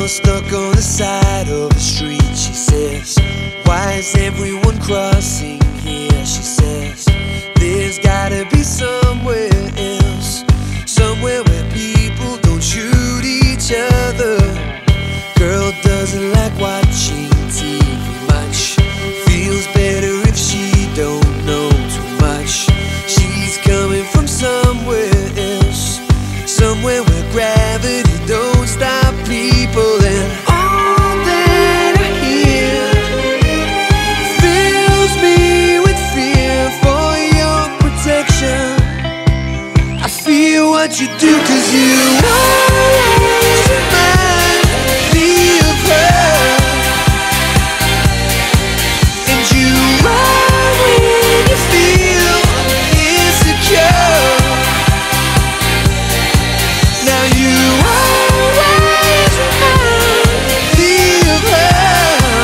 girl stuck on the side of the street. She says, why is everyone crossing here? She says, there's gotta be somewhere else, somewhere where people don't shoot each other. Girl doesn't like watching TV much, feels better if she don't know too much. She's coming from somewhere else, somewhere where gravity don't stop people. And all that I hear fills me with fear for your protection. I feel what you do, 'cause you always remind me of her, and you run when you feel insecure. Now you always remind me of her,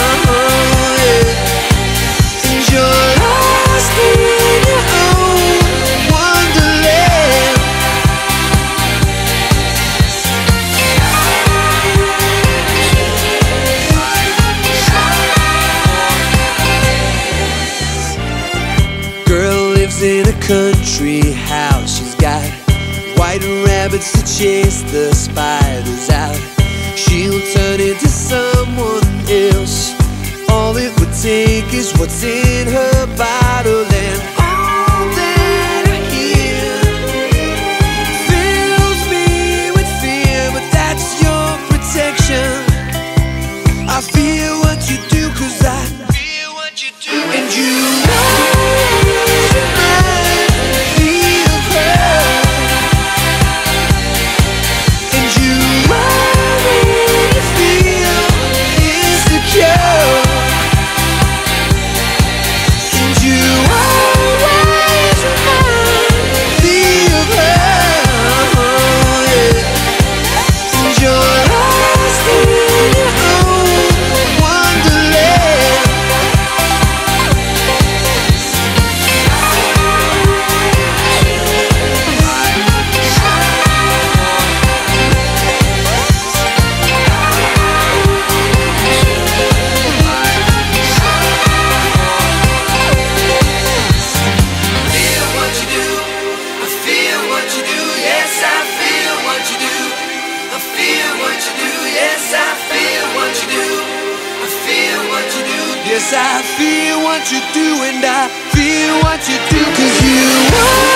yeah. And you're lost in your own wonderland. Girl lives in a country house. She's got white rabbits to chase the spiders out. She'll turn into someone else. All it would take is what's in her bottle. And all that I hear fills me with fear, but that's your protection. I feel what you do, 'cause I feel what you do, and you always remind me of her. And you run when you feel insecure. And you always remind me of her, yeah. And you're lost in your own wonderland. Feel what you do, I feel what you do, yes I feel what you do. I feel what you do, yes I feel what you do. I feel what you do, yes I feel what you do, and I feel what you do, 'cause you are